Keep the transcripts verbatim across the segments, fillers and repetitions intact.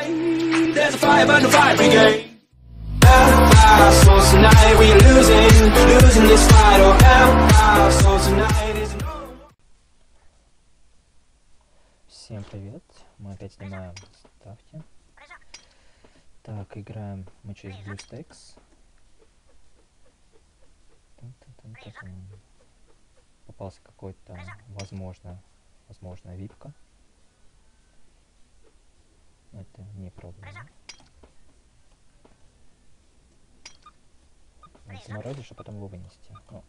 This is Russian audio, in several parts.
There's a fire, but no fire brigade. Our souls tonight, we are losing, losing this fight. Oh, our souls tonight is no. Всем привет, мы опять снимаем ставки. Так, играем мы через BlueStacks. Попался какой-то, возможно, возможно, випка. Это не проблема. Заморозишь, а потом его вынести. Ну.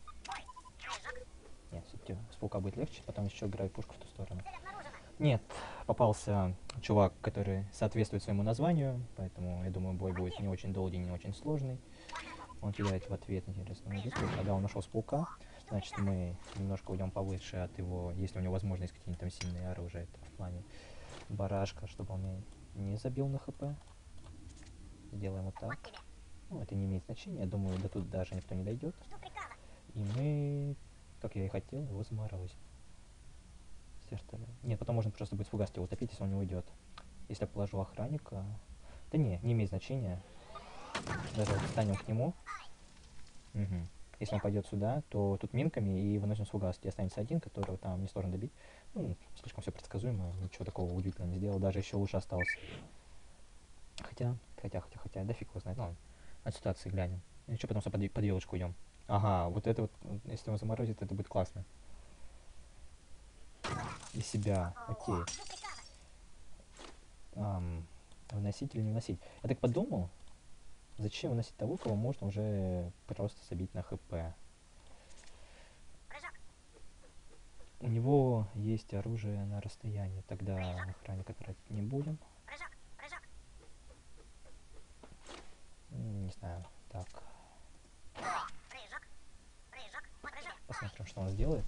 Нет, все-таки с паука будет легче, потом еще играю пушку в ту сторону. Нет, попался чувак, который соответствует своему названию, поэтому я думаю, бой будет не очень долгий, не очень сложный. Он кидает в ответ интересную диску. Когда он ушел с паука, значит мы немножко уйдем повыше от его, если у него возможность какие-нибудь там сильные оружия, это в плане барашка, чтобы он меня не забил на хп. Сделаем вот так. Ну, это не имеет значения, я думаю, до тут даже никто не дойдет. И мы, как я и хотел, его заморозим. Нет, потом можно просто будет фугас его утопить, если он не уйдет. Если я положу охранника... Да не, не имеет значения. Даже вот встанем к нему. Угу. Если он пойдет сюда, то тут минками и выносим с фугас. И останется один, которого там несложно добить. Ну, слишком все предсказуемо, ничего такого удивительного не сделал. Даже еще лучше остался. Хотя, хотя, хотя, хотя, да фиг его знает. Ну, от ситуации глянем. И что, потом под, под елочку идем. Ага, вот это вот, если он заморозит, это будет классно. И себя, окей. Ам, выносить или не выносить? Я так подумал, зачем выносить того, кого можно уже просто забить на хп. У него есть оружие на расстоянии, тогда охранника тратить не будем. Не знаю, так. Посмотрим, что он сделает.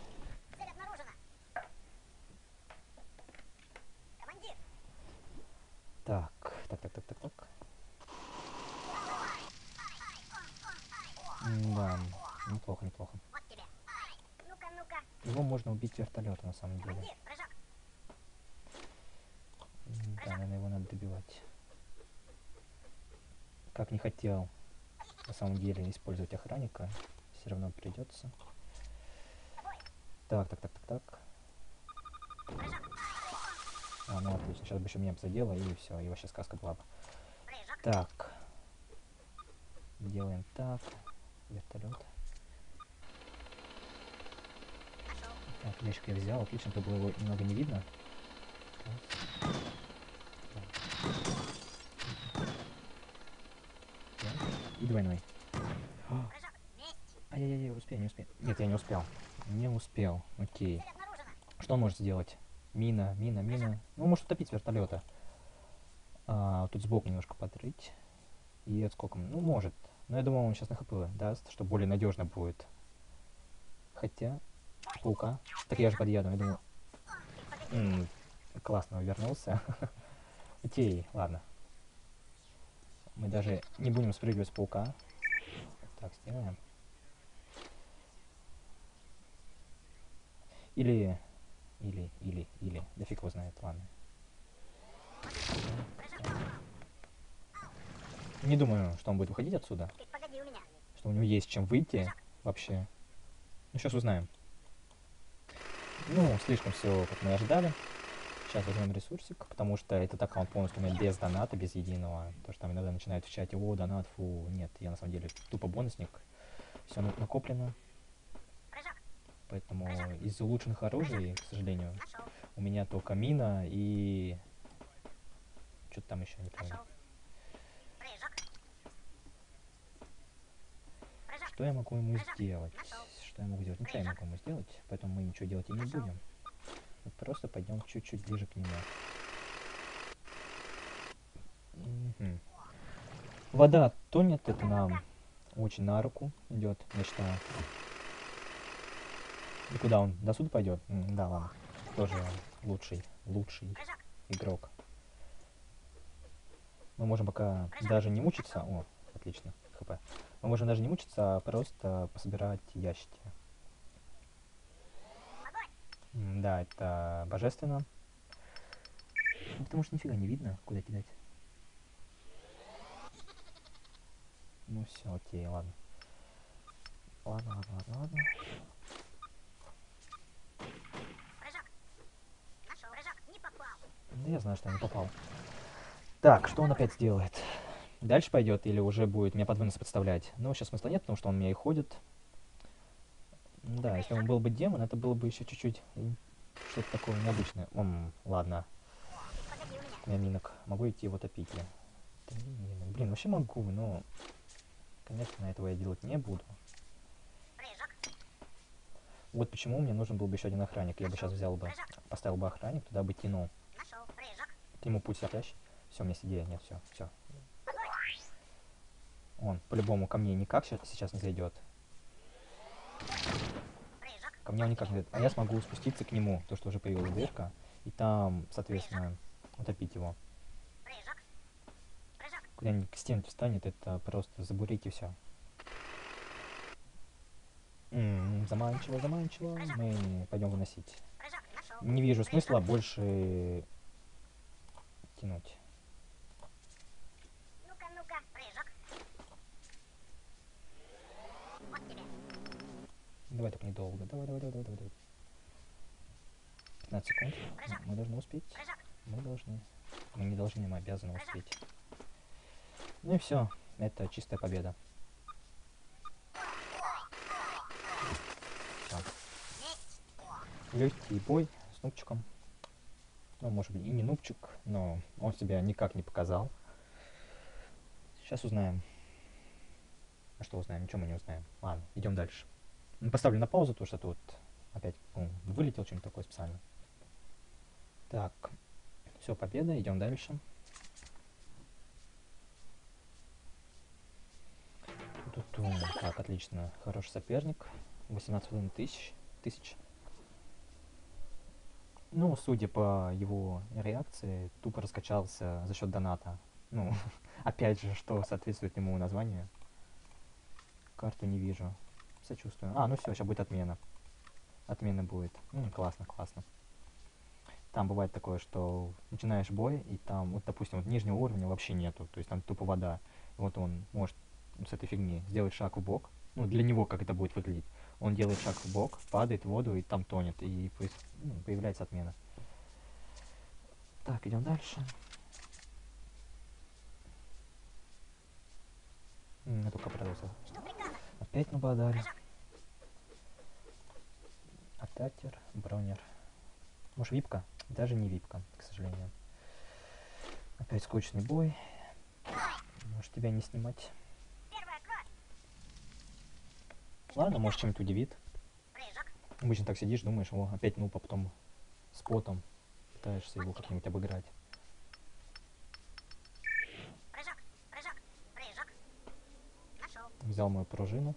Так, так, так, так, так, так. Да, неплохо, неплохо. Его можно убить вертолетом на самом деле. Да, наверное, его надо добивать. Как не хотел на самом деле использовать охранника, все равно придется. Так, так, так, так, так. А, ну отлично, сейчас бы еще меня задело, и все, и вообще сказка была бы. Так. Делаем так. Вертолет. Так, ящик я взял, отлично, то было его немного не видно. И двойной. Ай-яй-яй, успею, не успею. Нет, я не успел. Не успел. Окей. Что он может сделать? Мина, мина, мина. Ну, может утопить вертолета. А, тут сбоку немножко подрыть. И отскоком. Ну, может. Но я думал, он сейчас на хп даст, что более надежно будет. Хотя... Паука. Так я же подъеду, я думаю... М-м, классно вернулся. Окей, ладно. Мы даже не будем спрыгивать с паука. Так, сделаем. Или... Или, или, или. Да фиг его знает, ладно. Не думаю, что он будет выходить отсюда. Что у него есть чем выйти вообще. Ну, сейчас узнаем. Ну, слишком все, как мы ожидали. Сейчас возьмем ресурсик, потому что этот аккаунт полностью у меня без доната, без единого. То, что там иногда начинают в чате: о, донат, фу. Нет, я на самом деле тупо бонусник. Все накоплено. Поэтому из улучшенных оружий, к сожалению, у меня только мина и... Что-то там еще, не помню. Что я могу ему сделать? Что я могу сделать? Ничего я могу ему сделать, поэтому мы ничего делать и не будем. Мы просто пойдем чуть-чуть ближе к нему. Угу. Вода тонет, это нам очень на руку идет, я считаю. И куда он? До суда пойдет? М, да, ладно. Тоже лучший, лучший игрок. Мы можем пока даже не мучиться. О, отлично, хп. Мы можем даже не мучиться, а просто пособирать ящики. М, да, это божественно. Ну, потому что нифига не видно, куда кидать. Ну все, окей, ладно. Ладно, ладно, ладно, ладно. Да я знаю, что я не попал. Так, что он опять сделает? Дальше пойдет или уже будет меня под вынос подставлять? Ну, сейчас смысла нет, потому что он меня и ходит. Да, если он был бы демон, это было бы еще чуть-чуть что-то такое необычное. М, ладно. У меня минок. Могу идти его топить я. Три минок. Блин, вообще могу, но... Конечно, этого я делать не буду. Вот почему мне нужен был бы еще один охранник. Я бы сейчас взял бы, поставил бы охранник, туда бы тянул. К нему путь соплящий. Все, у меня идея. Нет, все, все. Он по-любому ко мне никак сейчас не зайдет. Ко мне он никак не зайдет. А я смогу спуститься к нему, то, что уже появилась дырка, и там, соответственно, утопить его. Куда-нибудь к стенке встанет, это просто забурить и все. М-м, заманчиво, заманчиво. Мы пойдем выносить. Не вижу смысла больше тянуть. Давай так недолго. Давай, давай, давай, давай, давай. пятнадцать секунд. Мы должны успеть. Мы должны. Мы не должны, мы обязаны успеть. Ну и все. Это чистая победа. Всё. Легкий бой с нубчиком. Ну, может быть, и не нубчик, но он себя никак не показал. Сейчас узнаем. А что узнаем? Ничего мы не узнаем. Ладно, идем дальше. Поставлю на паузу, то что тут опять ну, вылетел что-нибудь такое специально. Так, все, победа, идем дальше. Тут, так, отлично, хороший соперник. восемнадцать тысяч. тысяч. Ну, судя по его реакции, тупо раскачался за счет доната. Ну, опять же, что соответствует ему названию. Карту не вижу. Сочувствую. А, ну все, сейчас будет отмена. Отмена будет. Ну, классно, классно. Там бывает такое, что начинаешь бой, и там, вот, допустим, вот нижнего уровня вообще нету. То есть там тупо вода. И вот он может с этой фигни сделать шаг в бок. Ну, для него как это будет выглядеть. Он делает шаг в бок, падает в воду и там тонет. И ну, появляется отмена. Так, идем дальше. М, я только продался. Опять набодали. Атакер, бронер. Может, випка? Даже не випка, к сожалению. Опять скучный бой. Может, тебя не снимать. Ладно, может, чем-нибудь удивит. Обычно так сидишь, думаешь, о, опять нуб, а потом с потом пытаешься его как-нибудь обыграть. Взял мою пружину.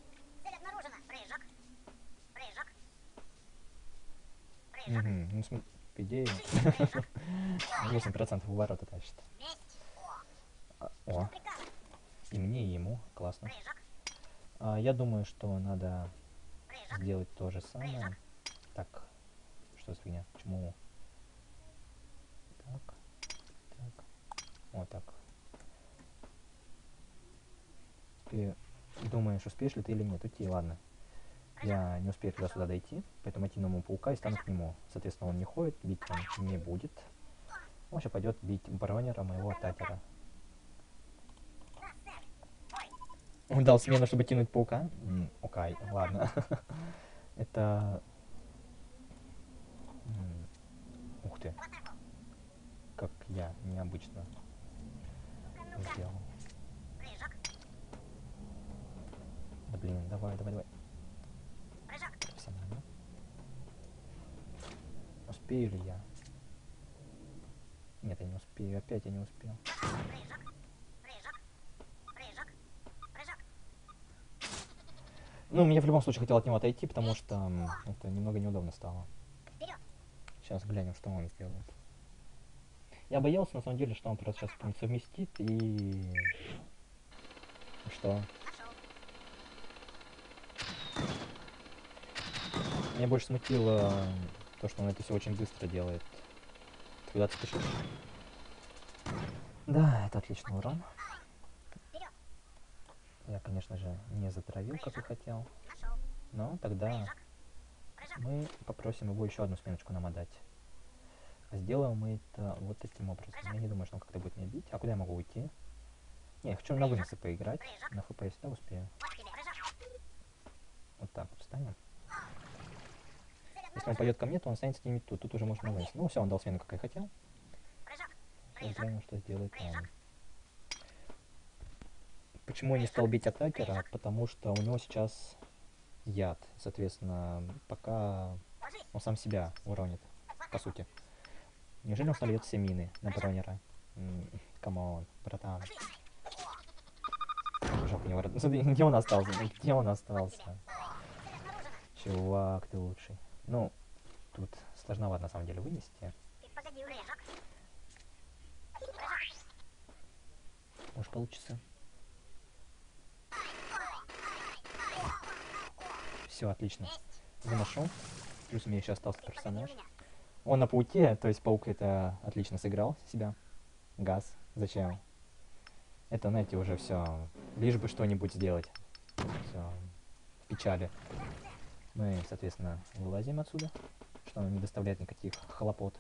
Угу, ну, см... по идее, восемь процентов у ворота тащит. А, о, и мне, и ему, классно. А, я думаю, что надо сделать то же самое. Так, что за фигня? Почему? Так, так, вот так. Ты думаешь, успеешь ли ты или нет? Уйти, ладно. Я не успею туда-сюда дойти, поэтому идти на моему паука и стану к нему. Соответственно, он не ходит, бить он не будет. Он сейчас пойдет бить бронера моего атакера. Он дал смену, чтобы тянуть паука? М, окей, ладно. Это... М, ух ты. Как я необычно сделал. Да блин, давай, давай, давай. Профессионально. Успею ли я? Нет, я не успею. Опять я не успел. Ну, мне в любом случае хотел от него отойти, потому что м, это немного неудобно стало. Сейчас глянем, что он сделает. Я боялся, на самом деле, что он просто сейчас не совместит и... Что? Меня больше смутило то, что он это все очень быстро делает. Ты куда ты спешишь? Да, это отличный урон. Я, конечно же, не затравил, как и хотел. Но тогда мы попросим его еще одну сменочку нам отдать. А сделаем мы это вот таким образом. Я не думаю, что он как-то будет меня бить. А куда я могу уйти? Не, я хочу на выносы поиграть. На ФП я всегда успею. Вот так вот встанем. Если он пойдет ко мне, то он останется где-нибудь тут. Тут уже можно на вынос. Ну все, он дал смену, как я хотел. Сейчас глянем, что сделает он. Почему я не стал бить атакера? Потому что у него сейчас яд. Соответственно, пока он сам себя уронит, по сути. Неужели он сольет все мины на бронера? Камон, братан. Жалко, не ворот. Где он остался? Где он остался? Чувак, ты лучший. Ну, тут сложновато на самом деле вынести. Может получится. Все, отлично. Выношу. Плюс у меня еще остался персонаж. Он на пауке, то есть паук это отлично сыграл себя. Газ. Зачем? Это, знаете, уже все. Лишь бы что-нибудь сделать. Все. В печали. Мы, соответственно, вылазим отсюда, что нам не доставляет никаких хлопот.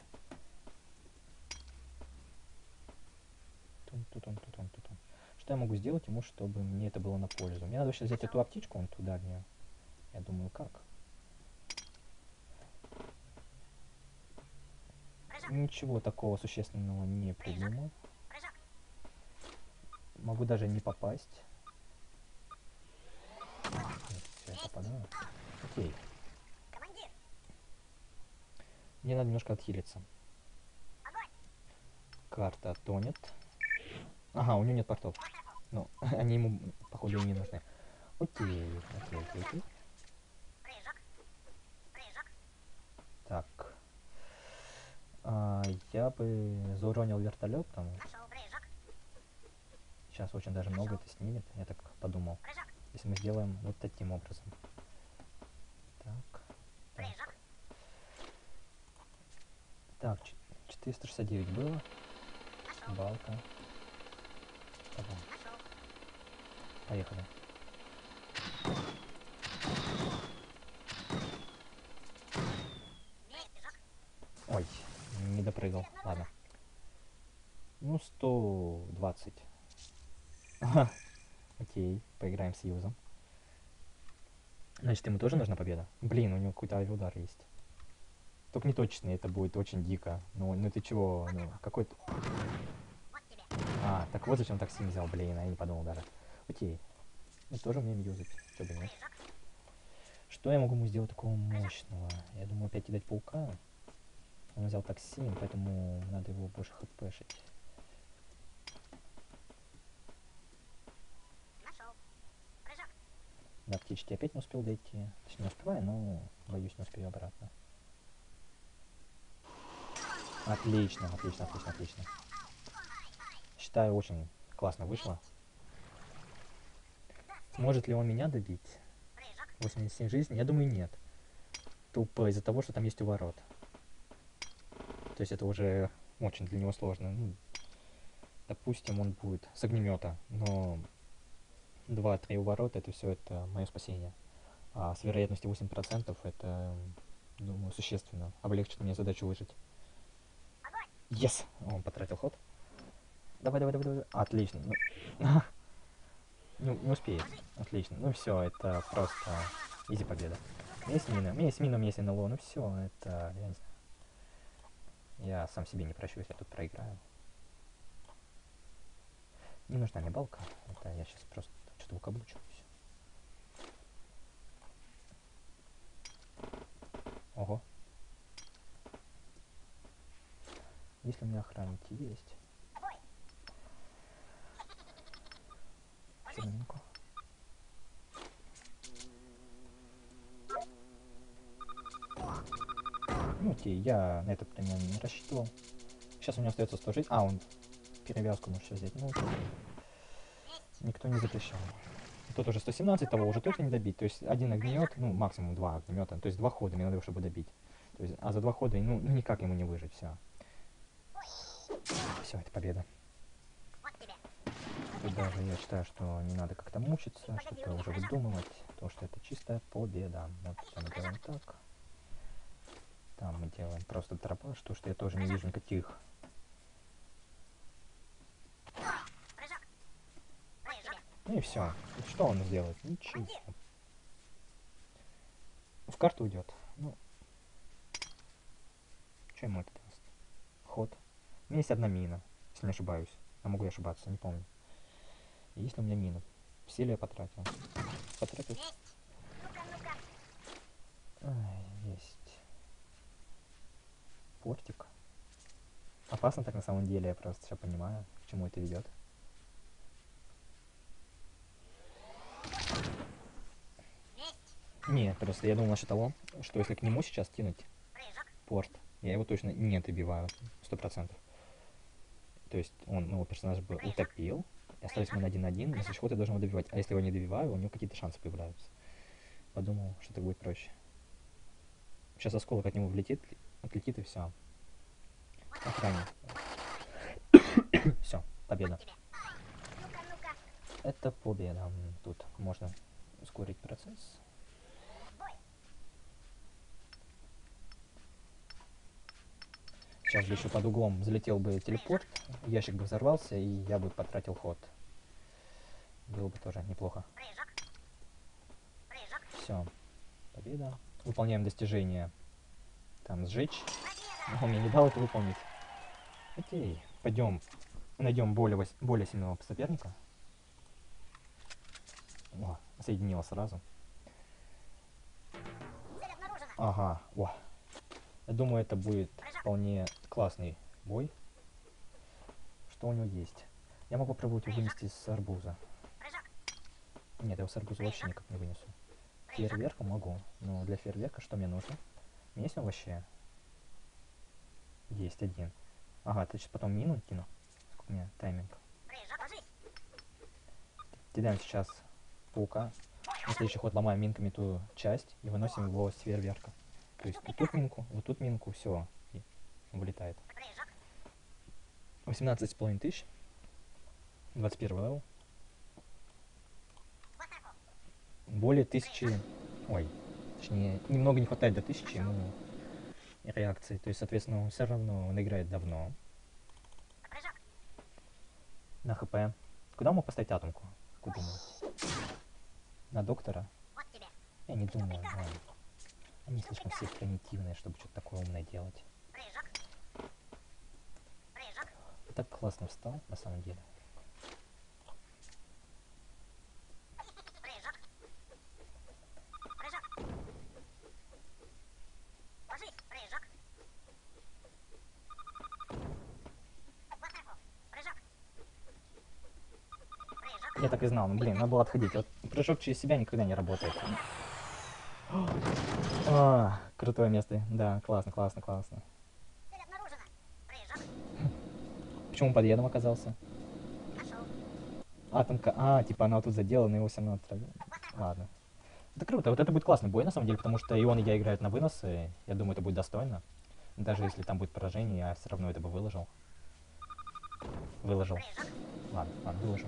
Тун-тун-тун-тун-тун. Что я могу сделать ему, чтобы мне это было на пользу? Мне надо сейчас взять эту аптечку, он туда дальнюю. Я думаю, как? Ничего такого существенного не придумал. Могу даже не попасть. Все, я попадаю. Окей. Мне надо немножко отхилиться. Карта тонет. Ага, у него нет портов. Ну, они ему, походу, и не нужны. Окей, окей, окей, окей. Так. А, я бы зауронил вертолетом. Сейчас очень даже много это снимет, я так подумал. Если мы сделаем вот таким образом. Так. Так. Так, четыреста шестьдесят девять было. Балка. Давай. Поехали. Ой, не допрыгал. Ладно. Ну, сто двадцать. Окей, поиграем с Юзом. Значит, ему тоже нужна победа? Блин, у него какой-то авиаудар есть. Только не точный, это будет очень дико. Ну, ну ты чего? Ну, какой-то... А, так вот зачем такси не взял, блин, я не подумал даже. Окей. Мы тоже умеем юзать, что бы нет. Что я могу ему сделать такого мощного? Я думаю, опять кидать паука. Он взял токсин, поэтому надо его больше хпшить. До птички опять не успел дойти. Точнее, не успеваю, но боюсь, не успею обратно. Отлично, отлично, отлично, отлично. Считаю, очень классно вышло. Сможет ли он меня добить? восемьдесят семь жизней? Я думаю, нет. Тупо из-за того, что там есть уворот. То есть это уже очень для него сложно. Ну, допустим, он будет с огнемета, но два-три уворота, это все, это мое спасение. А с вероятностью восемь процентов это, думаю, существенно облегчит мне задачу выжить. Yes! Он потратил ход. Давай, давай, давай, давай. Отлично. Ну, не, не успеет. Отлично. Ну все, это просто изи победа. У меня есть мина. У меня есть мина, у меня есть НЛО. Ну все, это, я не знаю. Я сам себе не прощу, если я тут проиграю. Не нужна мне балка. Это я сейчас просто что-то выкаблучу. Ого. Если у меня охранники есть. Секундку. Ну окей, я на это примерно не рассчитывал. Сейчас у него остается сто жизней. А, он перевязку может сейчас взять. Ну, никто не запрещал. Тут уже сто семнадцать, того уже точно не добить. То есть один огнемет, ну максимум два огнемета. То есть два хода мне надо, чтобы добить. То есть, а за два хода, ну, ну никак ему не выжить, все. Все, это победа. Тут даже я считаю, что не надо как-то мучиться, что-то уже выдумывать, потому что это чистая победа. Вот там мы делаем так. Там мы делаем просто тропа, что что я тоже не вижу никаких. И все. Что он сделает? Ничего. В карту уйдет. Ну, что ему это даст? Ход. У меня есть одна мина, если не ошибаюсь. А могу я ошибаться, не помню. Есть ли у меня мина? Все ли я потратил? Потратил. Ай, есть. Портик. Опасно так на самом деле, я просто все понимаю, к чему это ведет. Нет, просто я думал насчет того, что если к нему сейчас кинуть порт, я его точно не добиваю, сто процентов. То есть он, моего персонажа бы утопил, и остались мы на один на один, на следующий ход я должен его добивать. А если его не добиваю, у него какие-то шансы появляются. Подумал, что так будет проще. Сейчас осколок от него влетит, отлетит и все. Охранник. Все, победа. Это победа. Тут можно ускорить процесс. Сейчас бы еще под углом залетел бы телепорт, ящик бы взорвался, и я бы потратил ход. Было бы тоже неплохо. Все, победа. Выполняем достижение. Там сжечь. Но он мне не дал это выполнить. Окей, пойдем найдем более, более сильного соперника. О, соединила сразу. Ага, о. Я думаю, это будет вполне классный бой. Что у него есть? Я могу попробовать его вынести с арбуза. Нет, я его с арбуза вообще никак не вынесу. Фейерверка могу, но для фейерверка что мне нужно? У меня есть он вообще? Есть один. Ага, ты сейчас потом мину кину. Сколько у меня тайминг? Кидаем сейчас паука. На следующий ход ломаем минками ту часть и выносим его с фейерверка. То есть вот тут минку, вот тут минку, все, и вылетает. восемнадцать с половиной тысяч. двадцать первый левел. Более тысячи... Ой, точнее, немного не хватает до тысячи ему реакции. То есть, соответственно, он все равно он играет давно. На хп. Куда он мог поставить атомку? Как вы думаете? На доктора? Я не думаю, но... Они слишком все примитивные, чтобы что-то такое умное делать. Так классно встал, на самом деле. Я так и знал, ну блин, надо было отходить. Вот прыжок через себя никогда не работает. А, крутое место. Да, классно, классно, классно. Почему он под ядом оказался? Атомка. А, типа она вот тут задела, но его все равно отравила. Ладно. Это круто. Вот это будет классный бой, на самом деле, потому что и он, и я играют на выносы. Я думаю, это будет достойно. Даже если там будет поражение, я все равно это бы выложил. Выложил. Ладно, ладно, выложил.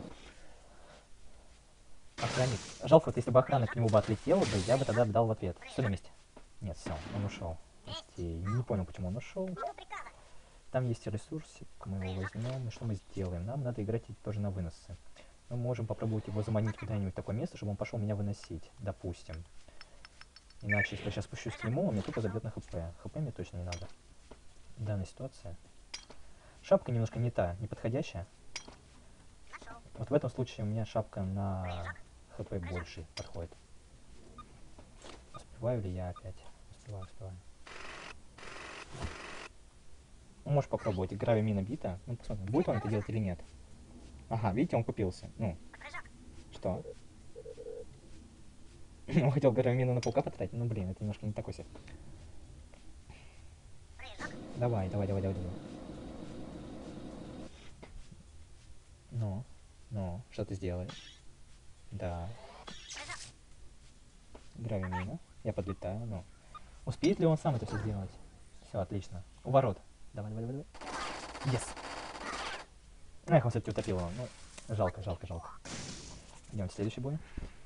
Охранник. Жалко, вот если бы охрана к нему бы отлетела бы, я бы тогда дал в ответ. Все на месте. Нет, все, он ушел. Не понял, почему он ушел. Там есть ресурсик, мы его возьмем. И что мы сделаем? Нам надо играть тоже на выносы. Мы можем попробовать его заманить куда-нибудь в такое место, чтобы он пошел меня выносить, допустим. Иначе, если я сейчас спущусь к нему, он мне тупо забьет на хп. хп мне точно не надо. В данной ситуации. Шапка немножко не та, неподходящая. Вот в этом случае у меня шапка на хп больше подходит. Успеваю ли я опять? Успеваю, успеваю. Ну, можешь попробовать. Гравимина бита. Ну, посмотрим, будет он это делать или нет. Ага, видите, он купился. Ну, что? Он хотел гравимину на паука потратить. Ну, блин, это немножко не такой себе. Давай, давай, давай, давай, давай. Ну, ну, что ты сделаешь? Да. Гравимина. Я подлетаю, ну. Успеет ли он сам это все сделать? Все, отлично. У ворот. Давай, давай, давай, давай. Yes. Эх, он все-таки утопил его. Ну, Жалко, жалко, жалко. Идем в следующий бой.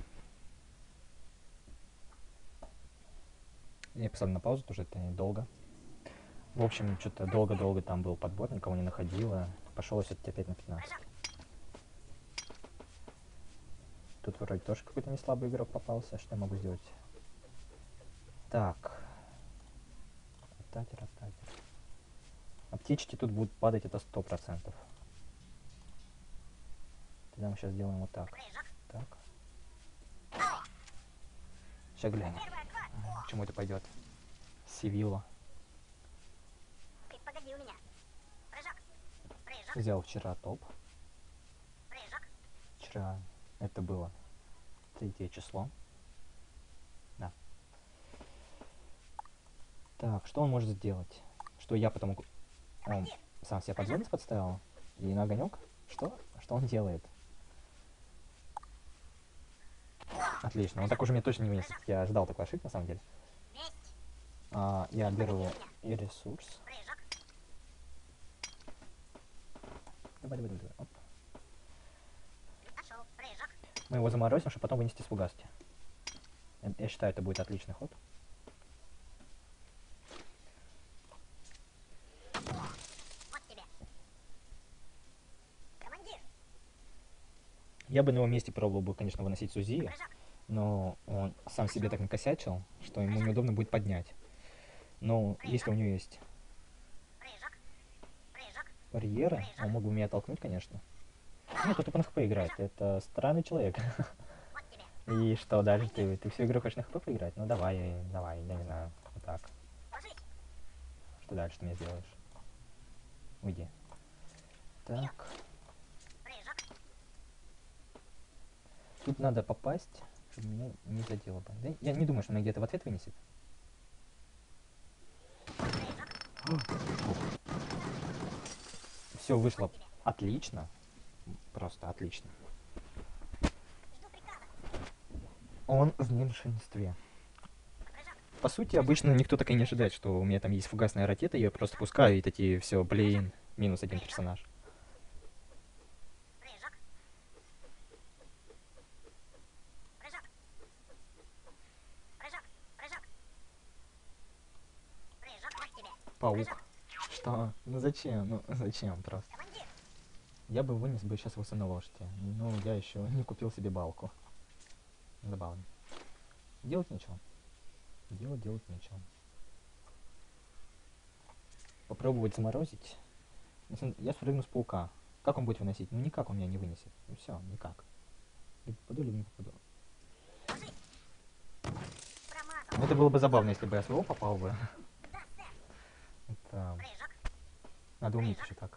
Я поставлю на паузу, тоже это недолго. В общем, что-то долго-долго там был подбор, никого не находила. Пошел все-таки опять на пятнадцать. Тут вроде тоже какой-то неслабый игрок попался. Что я могу сделать? Так. Атакер, атакер. А птички тут будут падать, это сто процентов. Тогда мы сейчас сделаем вот так. Так. Сейчас глянем, к чему это пойдет. Сивилла. Взял вчера топ. Вчера это было третье число. Да. Так, что он может сделать? Что я потом... Он сам себе подводец подставил? И на огонек? Что? Что он делает? Отлично, он так уже мне точно не вынесет. Я ожидал такой ошибки на самом деле. А, я беру и ресурс. Давай, давай, давай. Оп. Мы его заморозим, чтобы потом вынести с фугаски. Я, я считаю, это будет отличный ход. Я бы на его месте пробовал бы, конечно, выносить Сузии, но он сам себе так накосячил, что ему неудобно будет поднять. Но если у него есть барьеры, он мог бы меня толкнуть, конечно. Нет, он тупо на хп играет, это странный человек. И что дальше? Ты, ты всю игру хочешь на хп поиграть? Ну давай, давай, я не знаю, вот так. Что дальше ты мне сделаешь? Уйди. Так. Тут надо попасть, чтобы меня не задело бы. Да, я не думаю, что меня где-то в ответ вынесет. Все вышло отлично. Просто отлично. Он в меньшинстве. По сути, обычно никто так и не ожидает, что у меня там есть фугасная ракета, я ее просто пускаю, и такие, все, блин, минус один персонаж. Паук. Что? Ну зачем? Ну зачем просто? Я бы вынес бы сейчас его на лошади. Но я еще не купил себе балку. Забавно. Делать нечего. Делать, делать нечего. Попробовать заморозить. Я спрыгну с паука. Как он будет выносить? Ну никак он меня не вынесет. Ну все, никак. Либо попаду, либо не попаду. Ну, это было бы забавно, если бы я своего попал бы. Это... Надо уметь еще так.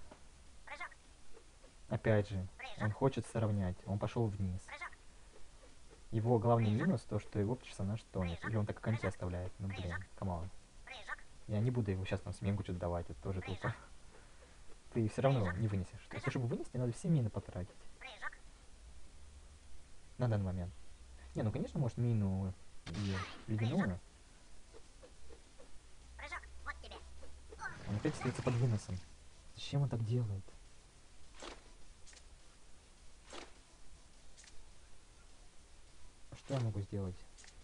Опять же, он хочет сравнять. Он пошел вниз. Его главный минус то, что его персонаж тонет. Или он так конте оставляет. Ну блин, камон. Я не буду его сейчас там сменку что-то давать, это тоже тупо. Ты все равно не вынесешь. То есть, чтобы вынести, надо все мины потратить. На данный момент. Не, ну конечно, может мину и ледяную. Он опять остается под выносом. Зачем он так делает? Что я могу сделать?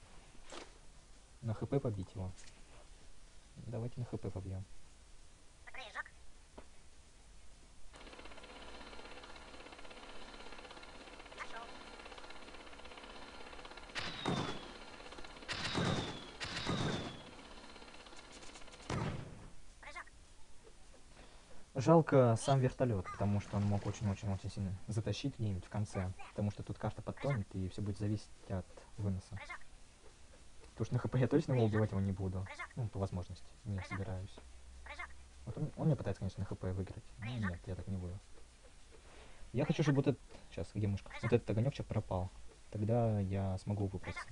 На хп побить его. Давайте на хп побьем. Жалко сам вертолет, потому что он мог очень-очень-очень сильно затащить где-нибудь в конце. Потому что тут карта подтонет, и все будет зависеть от выноса. Потому что на хп я точно его убивать его не буду. Ну, по возможности. Не собираюсь. Вот он, он мне пытается, конечно, на хп выиграть. Но нет, я так не буду. Я хочу, чтобы вот этот... Сейчас, где мышка? Вот этот огонечек пропал. Тогда я смогу выбраться.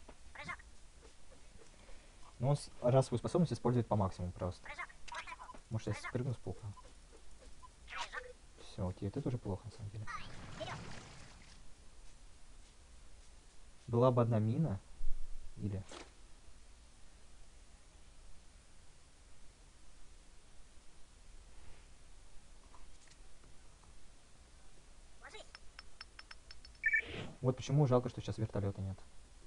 Но он с... раз свою способность использует по максимуму просто. Может, я спрыгну с паука? Все, окей, это тоже плохо, на самом деле. Была бы одна мина. Или... Вот почему жалко, что сейчас вертолета нет.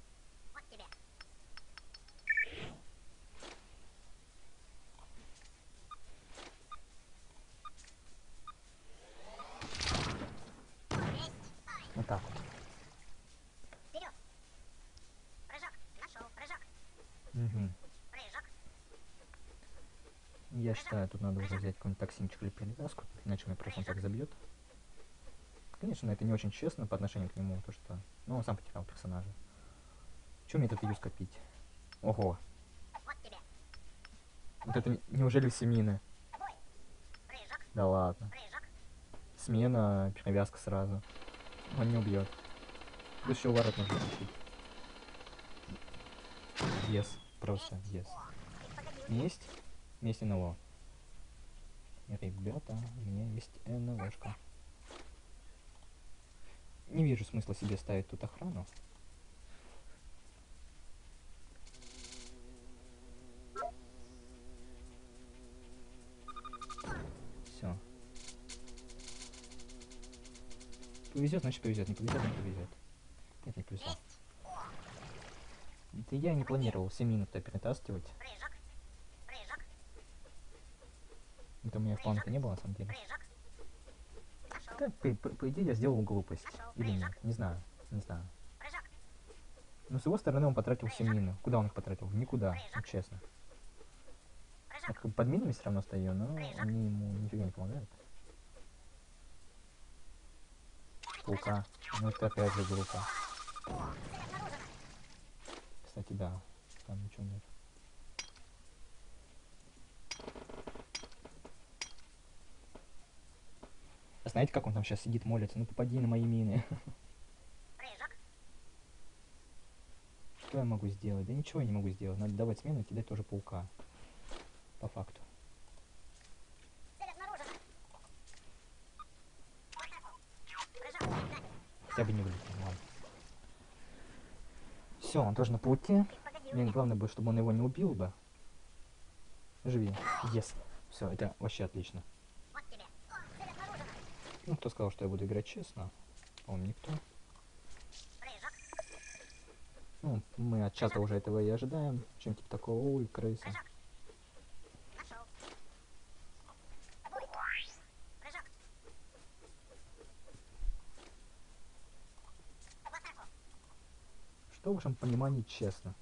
Вот так вот. Угу. Я считаю, тут надо уже взять какой-нибудь токсинчик или перевязку, иначе меня просто он так забьет. Конечно, это не очень честно по отношению к нему, то что... Ну, он сам потерял персонажа. Чем мне этот юз копить? Ого. Вот это неужели все мины? Да ладно. Смена, перевязка сразу. Он не убьет. Плюс еще ворот нужно включить. Yes, просто yes. Месть? Месть НЛО. Ребята, у меня есть НЛОшка. Не вижу смысла себе ставить тут охрану. Все. Повезет, значит повезет. Не повезет, не повезет. Нет, не повезло. Это я не планировал семь минут перетаскивать. Это у меня в планах не было, на самом деле. Да, по, по, по идее, я сделал глупость. Или нет, не знаю, не знаю. Но с его стороны он потратил все мины. Куда он их потратил? Никуда, ну, честно. Я как бы под минами все равно стою, но они ему нифига не помогают. Паука. Ну это опять же глупо. Кстати, да. Там ничего нет. А знаете, как он там сейчас сидит, молится? Ну попади на мои мины. Что я могу сделать? Да ничего я не могу сделать. Надо давать смену и кидать тоже паука. По факту. Хотя бы не вылетел, ладно. Все, он тоже на пауке. Мне главное бы, чтобы он его не убил бы. Живи. Yes. Все, это вообще отлично. Ну, кто сказал, что я буду играть честно? По-моему, никто. Ну, мы от чата уже этого и ожидаем. Чем типа такого, ой, крыса. Что в вашем понимании честно?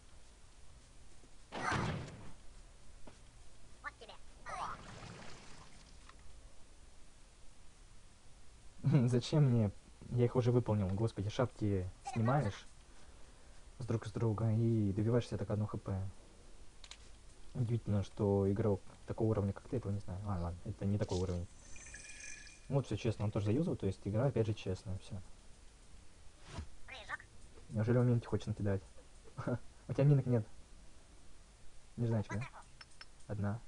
Зачем мне? Я их уже выполнил. Господи, шапки снимаешь с друг с друга и добиваешься так одно хп. Удивительно, что игрок такого уровня, как ты, этого не знаю. А, ладно, это не такой уровень. Вот все честно, он тоже заюзал, то есть игра опять же честная, все. Неужели он минки хочет накидать? У тебя минок нет. Не знаю, да? Одна.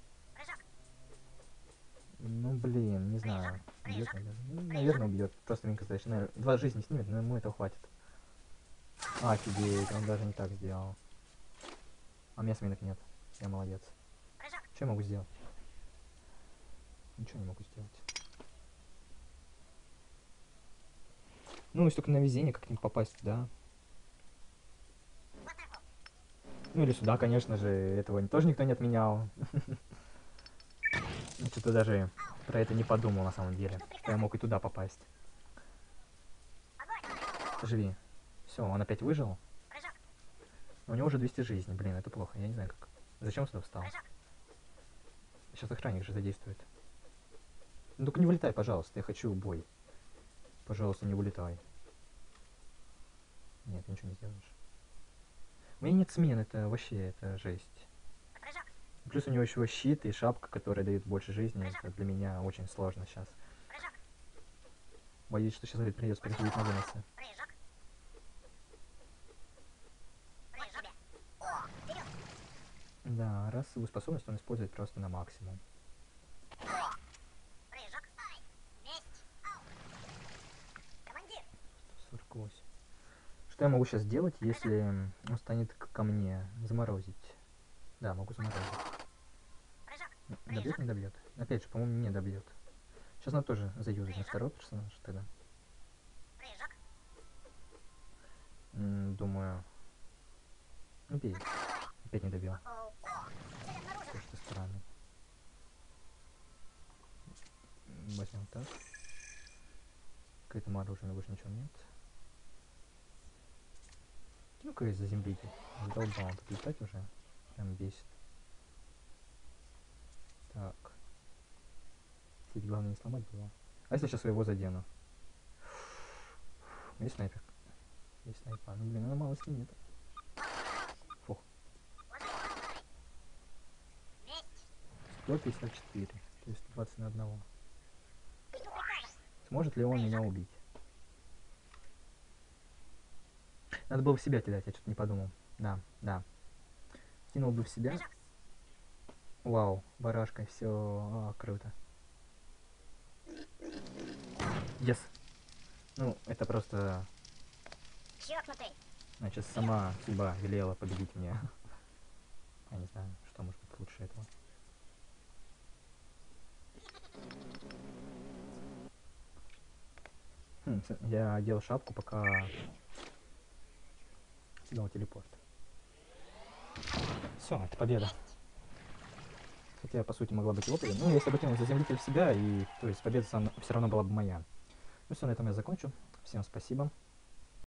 Ну блин, не знаю. Убьет, наверное. Ну, наверное, убьет. Просто минка стоишь. Наверное, два жизни снимет, но ему этого хватит. Офигеть, он даже не так сделал. А у меня сминок нет. Я молодец. Что я могу сделать? Ничего не могу сделать. Ну, если только на везение как-нибудь попасть туда. Ну или сюда, конечно же, этого тоже никто не отменял. Я что-то даже про это не подумал на самом деле. Что я мог и туда попасть. Живи. Все, он опять выжил. У него уже двести жизней, блин, это плохо, я не знаю как. Зачем он сюда встал? Сейчас охранник же задействует. Ну только не вылетай, пожалуйста, я хочу бой. Пожалуйста, не вылетай. Нет, ничего не сделаешь. У меня нет смен, это вообще, это жесть. Плюс у него еще щит и шапка, которая дает больше жизни. Это для меня очень сложно сейчас. Боюсь, что сейчас придется переходить на выносы. Да, расовую способность он использует просто на максимум. сто сорок восемь. Что я могу сейчас сделать, если он станет ко мне? Заморозить. Да, могу заморозить. Добьет, не добьет? Опять же, по-моему, не добьет. Сейчас надо тоже заюзать на второй персонаж тогда. М, Думаю... Ну, бей. Опять не добил. То, что странно. М, Возьмем так. К этому оружию больше ничего нет. Ну-ка из заземлитель. Задолбал тут летать уже. Прям бесит. Так. Теперь главное не сломать было. А если сейчас я его задену? Есть снайпер? Есть снайпер. Ну блин, она мало снимет. Фух. сто пятьдесят четыре. То есть двадцать на одного. Сможет ли он меня убить? Надо было в себя кидать, я что-то не подумал. Да, да. Кинул бы в себя. Вау, барашка, все, а, круто. Yes. Ну, это просто... Значит, сама судьба велела победить меня. Я не знаю, что может быть лучше этого. Хм, я одел шапку, пока сидел телепорт. Все, это победа. Хотя, по сути, могла быть его победа. Ну, если бы кинул заземлитель в себя, и то есть победа все равно была бы моя. Ну все, на этом я закончу. Всем спасибо.